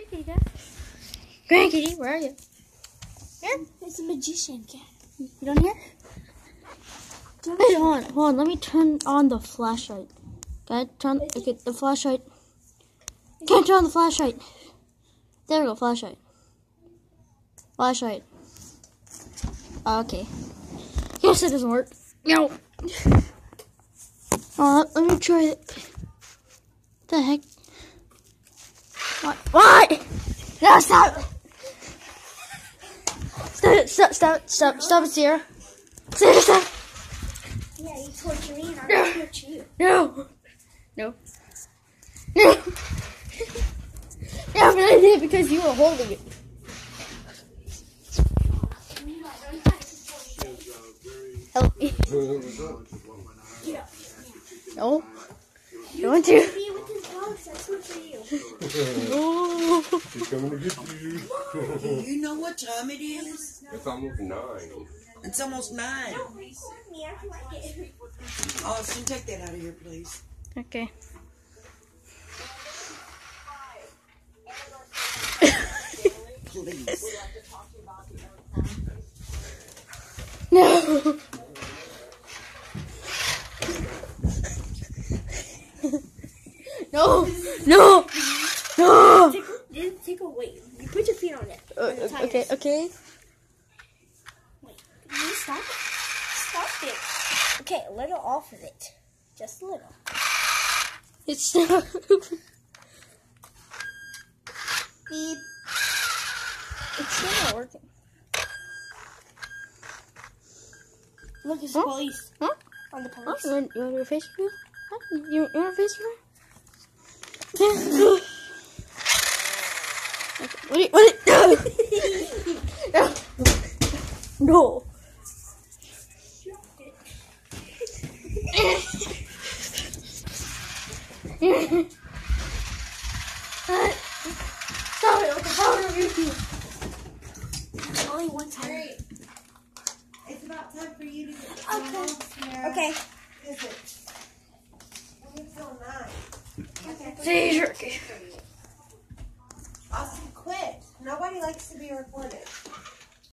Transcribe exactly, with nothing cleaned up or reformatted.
kitty cat. Grand kitty, where are you? Here? It's a magician cat. You don't hear? Wait, hold on, hold on. Let me turn on the flashlight. Okay, turn. Okay, the flashlight. Can't turn on the flashlight. There we go, flashlight. Flashlight. Okay. Yes, it doesn't work. No. Oh, let me try it. What the heck? What? What? No, stop! Stop! Stop! Stop! Stop! Stop it, Sierra. Sierra, stop! Yeah, you torture me and I'll torture you. No! No! No! Yeah, but I did it because you were holding it. Help me. No. You want to? Be with his dogs, that's good for you. No. He's coming to get you. Do you know what time it is? It's almost nine. It's almost nine. Me, I like it. Austin, take that out of here, please. Okay. Please. No. No. No. No. Take, a- take a weight. You put your feet on it. Uh, On the tires. okay. Okay. Wait, can you stop it? Stop it. Okay, a little off of it. Just a little. It's not. Beep. It's still not working. Look, it's Huh? the police. Huh? On the Huh? police. You want, you want to do a face review? Huh? You, you want a face review? Okay. What? Do you, what? Do you, no. No. Stop it with the power of your teeth. Only one time. It's about time for you to get Okay. Okay. Is it? Until nine. Okay. Seizure. Austin, quit. Nobody likes to be recorded.